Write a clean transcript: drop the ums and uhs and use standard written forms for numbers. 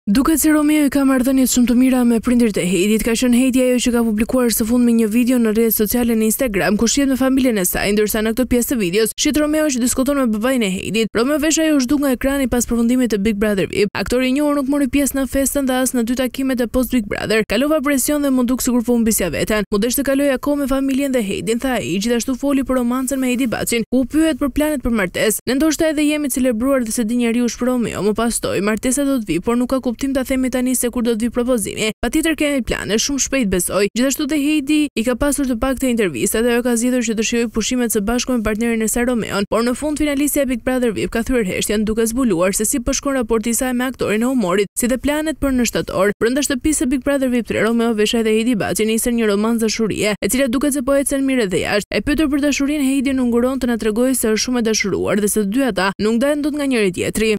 Duket se Romeo I ka marrëdhëniet shumë të mira me prindërit e Heidit, ka qenë Heidi ajo që ka publikuar së fundmi një video në rrjetet sociale në Instagram ku shihet me familjen e saj, ndërsa në këtë pjesë të videos shihet Romeo që diskuton me babain e Heidit. Romeo vesh ajo u zhduk nga ekrani pas përfundimit të Big Brother VIP. Aktori I njohur nuk mori pjesë në festën dhe as në 2 takimet e post Big Brother. Kalova presion dhe mund duk sikur po humbisja veten. Mu desh të kaloj akoma me familjen dhe Heidin, tha ai, gjithashtu foli për romancën me Heidi Baçin, ku u pyet për planet për martesë. Ne ndoshta edhe jemi celebruar dhe se di njeriu shpreh Romeo, më pastoj martesa do të vi, por nuk ka kuptim ta themi tani se kur do të vi propozimi. Patjetër kemi plane, shumë shpejt besoj. Gjithashtu te Heidi I ka pasur të pakte intervista dhe ajo ka zgjedhur që të shijojë pushimet së bashku me partnerin e saj Romeon, por në fund finalistja e Big Brother VIP ka thyer heshtjen duke zbuluar se si po shkon raporti I saj me aktorin e humorit, si dhe planet për në shtator. Brenda shtëpisë së Big Brother VIP 3, Romeo vesh edhe Heidi Baçi nisën një romancë dashurie, e cila duket se po ecën mirë dhe jashtë. E pyetur për dashurinë, Heidi nuk nguron të na tregojë se është shumë e dashuruar dhe se të dy ata nuk ndalen dot nga njëri tjetri.